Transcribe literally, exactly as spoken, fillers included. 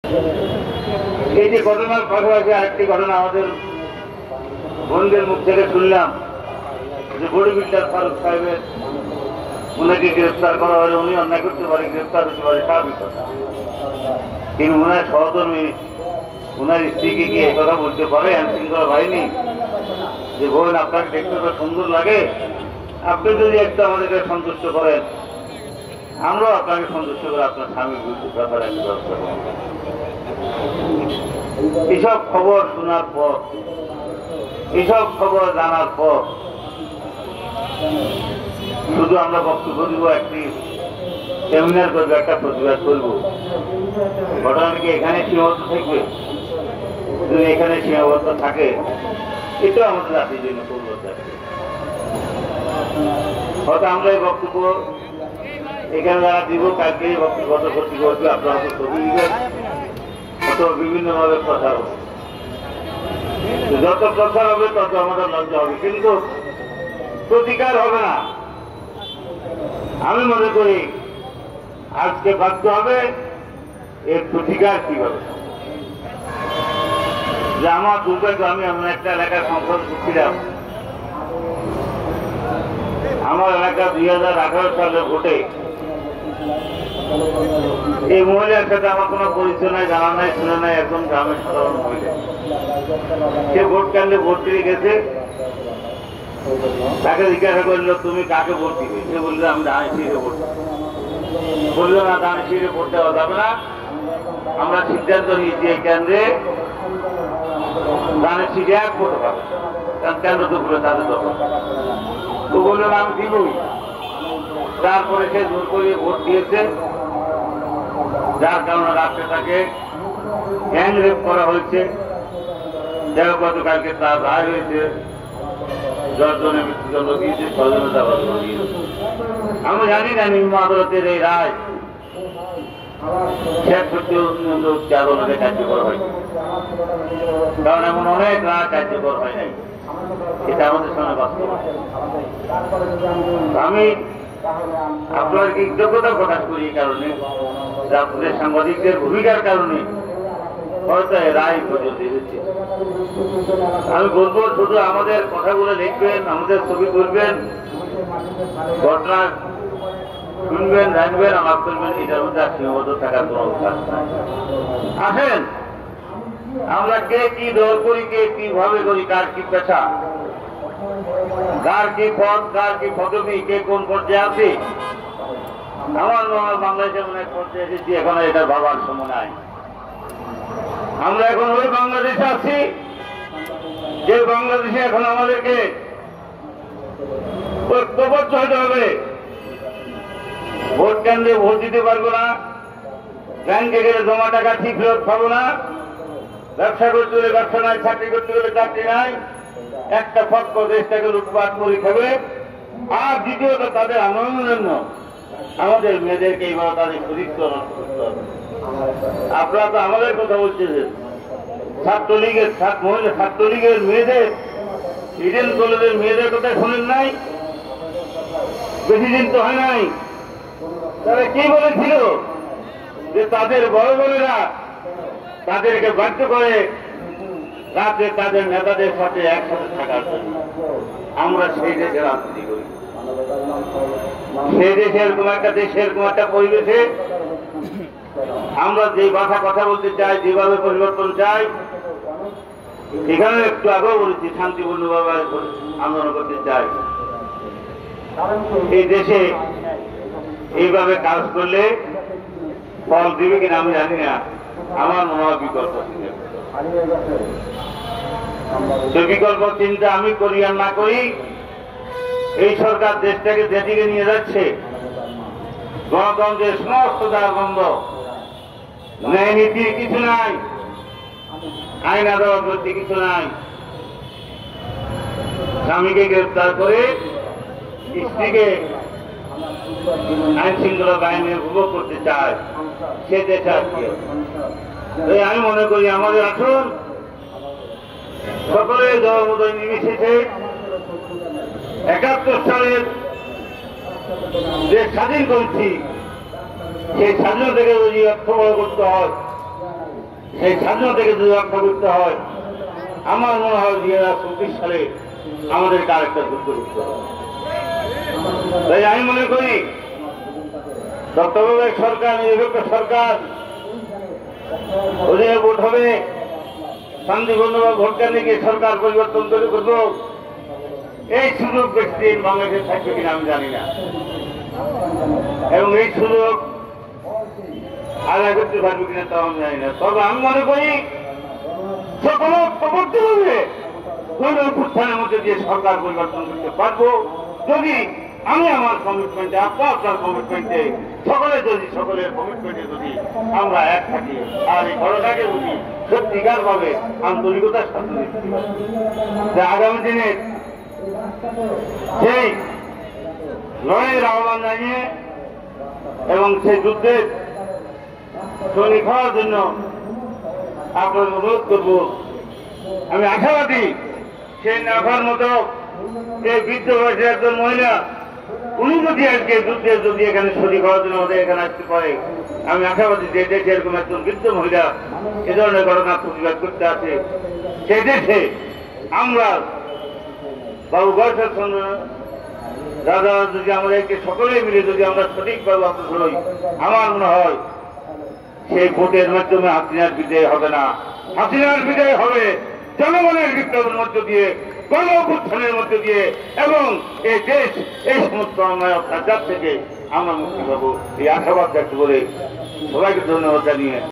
এই যে ঘটনার পাশাপাশি আরেকটি ঘটনা আমাদের বন্ধুদের মুখ থেকে শুনলাম যে বড় বিল্ডার ফারুক সাহেবের উনাকে গ্রেফতার করা হলে উনি অন্যায় করতে পারে, গ্রেফতার হতে পারে, স্বাভাবিক কথা। কিন্তু উনার সহকর্মী উনার স্ত্রীকে কি এই কথা বলতে পারে আইন শৃঙ্খলা বাহিনী যে বোন আপনাকে দেখতে তো সুন্দর লাগে, আপনি যদি একটু আমাদেরকে সন্তুষ্ট করেন আমরাও আপনাকে সন্তুষ্ট করে আপনার স্বামীর বিরুদ্ধে ব্যাপারে আমি ব্যবস্থা করব। এসব খবর শোনার পর, এসব খবর জানার পর শুধু আমরা বক্তব্য দিব, একটি সেমিনার করবো, একটা প্রতিবাদ করবো, ঘটনাটি কি এখানে সীমাবদ্ধ থাকবে? যদি এখানে সীমাবদ্ধ থাকে এটাও আমাদের জাতির জন্য করবো। হয়তো আমরা এই বক্তব্য এখানে যারা দিব, কালকে এই বক্তব্য করতে করবে, আপনারা তো ছবি দিবেন, হয়তো বিভিন্নভাবে প্রচার হবে। যত প্রচার হবে তত আমাদের লজ্জা হবে, কিন্তু প্রতিকার হবে না। আমি মনে করি আজকে বাধ্য হবে এর প্রতিকার কি হবে। যে আমার দুর্ভাগ্য, আমি এমন একটা এলাকার সংসদ ছিলাম, আমার এলাকা দুই হাজার আঠারো সালের ভোটে এই মহিলার সাথে আমার কোনো পরিচয় নাই, জানা নাই, শুনে নাই, একদম গ্রামের সাধারণ মহিলা। সে ভোট কেন্দ্রে ভোট দিয়ে গেছে, তাকে জিজ্ঞাসা করলো তুমি কাকে ভোট দিবে? সে বললো আমি দানিশিরে ভোট। বললো না, দানিশিরে ভোট দেওয়া যাবে না, আমরা সিদ্ধান্ত নিয়েছি এই কেন্দ্রে দানিশিরে এক ভোট পাবে, কারণ কেন্দ্র তো পুরো তাদের দখল। তো বললো না আমি দিবই। তারপরে সে জোর করে ভোট দিয়েছে, যার কারণে রাস্তা তাকে গ্যাং রেপ করা হয়েছে। যাই হোক, গতকালকে তার রায় হয়েছে, দশ জনের মৃত্যুদণ্ড দিয়েছে, ছজনের যাবজ্জীবন দিয়েছে। আমি জানি না নিম্ন আদালতের এই রায় শেষ পর্যন্ত আদালতে কার্যকর হয়নি, কারণ এমন অনেক রায় কার্যকর হয় নাই। এটা আমাদের সামনে বাস্তব। আমি আপনার কৃতজ্ঞতা প্রকাশ করি এই কারণে, আপনাদের সাংবাদিকদের ভূমিকার কারণে হয়তো রায় পর্যন্ত এসেছে। আমি বলবো শুধু আমাদের কথাগুলো লিখবেন, আমাদের ছবি করবেন, ঘটনা শুনবেন, জানবেন, আমার করবেন, এটার মধ্যে আর সীমাবদ্ধ থাকার কোনো অবকাশ নাই। আসেন আমরা কে কি দল করি, কে কিভাবে করি, কার কি পেশা, কার কি পদ, কার কি পদবি, কে কোন পর্যায়ে আছে। আমার মনে বাংলাদেশে অনেক পর্যায়ে এসেছি, এখন এটা ভাবার সময় নাই। আমরা এখন ওই বাংলাদেশে আছি যে বাংলাদেশে এখন আমাদেরকে ঐক্যবদ্ধ হতে হবে। ভোট কেন্দ্রে ভোট দিতে পারবো না, ব্যাংকে গেলে জমা টাকা ঠিক ফেরত পাবো না, ব্যবসা করতে গেলে ব্যবসা নাই, চাকরি করতে গেলে চাকরি নাই, একটা পক্ষ দেশটাকে লুটপাট করে খাবে। আর দ্বিতীয়ত তাদের আনন্দের জন্য আমাদের মেয়েদেরকে এইভাবে তাদের চরিত্র নষ্ট করতে হবে। আপনারা তো আমাদের কথা বলছেন, ছাত্রলীগের মহিলা ছাত্রলীগের মেয়েদের, ইডেন কলেজের মেয়েদের কথা শোনেন নাই? বেশি দিন তো হয় নাই, তারা কি বলেছিল যে তাদের বড় বোনেরা তাদেরকে বাধ্য করে রাতে তাদের নেতাদের সাথে একসাথে থাকার জন্য। আমরা সেই দেশে রাজনীতি করি, সেই দেশের কোন একটা দেশের কোন একটা পরিবেশে আমরা যে ভাষা কথা বলতে চাই, যেভাবে পরিবর্তন চাই, এখানে একটু আগেও বলেছি শান্তিপূর্ণভাবে আন্দোলন করতে চাই। এই দেশে এইভাবে কাজ করলে ফল দিবে কিনা আমি জানি না, আমার মনে হয় বিকল্প সে বিকল্প চিন্তা আমি করি আর না করি। এই সরকার দেশটাকে যেদিকে নিয়ে যাচ্ছে, গণতন্ত্রের সমস্ত দ্বার বন্ধ, ন্যায় নীতির কিছু নাই, আইন আদালত বলতে কিছু নাই। স্বামীকে গ্রেফতার করে স্ত্রীকে আইন শৃঙ্খলা বাহিনী উপভোগ করতে চায়, সে দেশে আজকে। আমি মনে করি আমাদের আসুন সকলে জবাবদারি নির্বিশেষে একাত্তর সালের যে স্বাধীন করেছি সেই স্বাধীনতাকে যদি অর্থবহ করতে হয় সেই স্বাধীনতাকে যদি রক্ষা করতে হয়, আমার মনে হয় দুই হাজার চব্বিশ সালে আমাদেরকে আরেকটা যুদ্ধ করতে হবে। তাই আমি মনে করি তত্ত্বাবধায়ক সরকার, নিরপেক্ষ সরকার, অধীনে ভোট হবে, শান্তিপূর্ণভাবে ভোট কেন্দ্রে গিয়ে সরকার পরিবর্তন করে করব, এই সুযোগ বেশি দিন বাংলাদেশে থাকবে কিনা আমি জানি না, এবং এই সুযোগ আদায় করতে পারবে কিনা তাও আমি জানি না। তবে আমি মনে করি সকল প্রবর্তন হবে গণঅভ্যুত্থানের মধ্যে দিয়ে সরকার পরিবর্তন করতে পারবো, যদি আমি আমার কমিটমেন্টে, আপনার আপনার কমিটমেন্টে, সকলে যদি সকলের কমিটমেন্টে যদি আমরা এক থাকি আর এই ঘটনাকে যদি সত্যিকার ভাবে আন্তরিকতার সাথে দেখতে পারি, যে আগামী দিনে সেই লড়াইয়ের আহ্বান জানিয়ে এবং সেই যুদ্ধের শরীর হওয়ার জন্য আপনার অনুরোধ করব। আমি আশাবাদী সেই নাফার মতো এই বৃদ্ধ বয়সের একজন মহিলা, উনি যদি আজকে যুদ্ধে যদি এখানে শরীর হওয়ার জন্য আমাদের এখানে আসতে পারে, আমি আশাবাদী যে দেশে এরকম একজন বৃদ্ধ মহিলা এ ধরনের ঘটনার প্রতিবাদ করতে আছে, সেই দেশে আমরা বাবু বয়সের সঙ্গে দাদা যদি আমাদেরকে সকলে মিলে যদি আমরা সঠিকভাবে অগ্রসর হই, আমার মনে হয় সেই ভোটের মাধ্যমে হাসিনার বিজয় হবে না, হাসিনার বিজয় হবে জনগণের বিপ্লবের মধ্য দিয়ে, গণঅভ্যুত্থানের মধ্য দিয়ে, এবং এই দেশ এই সমস্ত অন্যায় অত্যাচার থেকে আমরা মুক্তি পাবো, এই আশাবাদ ব্যক্ত করে সবাইকে ধন্যবাদ জানিয়ে